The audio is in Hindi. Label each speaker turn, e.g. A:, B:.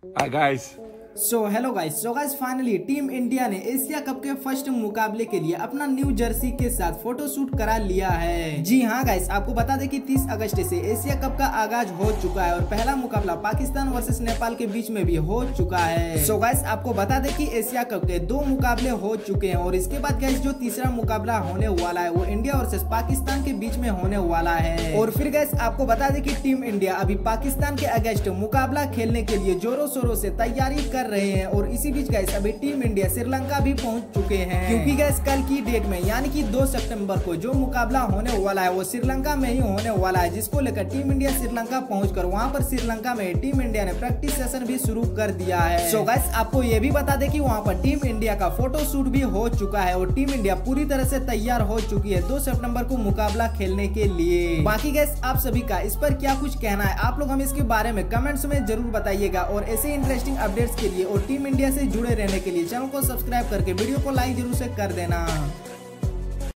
A: Hi guys.
B: Hello guys finally team India ने एशिया कप के फर्स्ट मुकाबले के लिए अपना न्यू जर्सी के साथ फोटो शूट करा लिया है। जी हाँ गाइस, आपको बता दें कि 30 अगस्त से एशिया कप का आगाज हो चुका है और पहला मुकाबला पाकिस्तान वर्सेस नेपाल के बीच में भी हो चुका है। गाइस आपको बता दें कि एशिया कप के 2 मुकाबले हो चुके हैं और इसके बाद गाइस जो तीसरा मुकाबला होने वाला है वो इंडिया वर्सेस पाकिस्तान के बीच में होने वाला है। और फिर गाइस आपको बता दें कि टीम इंडिया अभी पाकिस्तान के अगेंस्ट मुकाबला खेलने के लिए जोरों शोरों से तैयारी कर रहे हैं और इसी बीच गाइस अभी टीम इंडिया श्रीलंका भी पहुंच चुके हैं, क्योंकि गाइस कल की डेट में यानी कि 2 सितंबर को जो मुकाबला होने वाला है वो श्रीलंका में ही होने वाला है, जिसको लेकर टीम इंडिया श्रीलंका पहुंचकर वहां पर श्रीलंका में टीम इंडिया ने प्रैक्टिस सेशन भी शुरू कर दिया है। गाइस आपको ये भी बता दें कि वहां पर टीम इंडिया का फोटो शूट भी हो चुका है और टीम इंडिया पूरी तरह से तैयार हो चुकी है 2 सितंबर को मुकाबला खेलने के लिए। बाकी गाइस आप सभी का इस पर क्या कुछ कहना है, आप लोग हमें इसके बारे में कमेंट्स में जरूर बताइएगा और ऐसे इंटरेस्टिंग अपडेट्स के लिए और टीम इंडिया से जुड़े रहने के लिए चैनल को सब्सक्राइब करके वीडियो को लाइक जरूर से कर देना।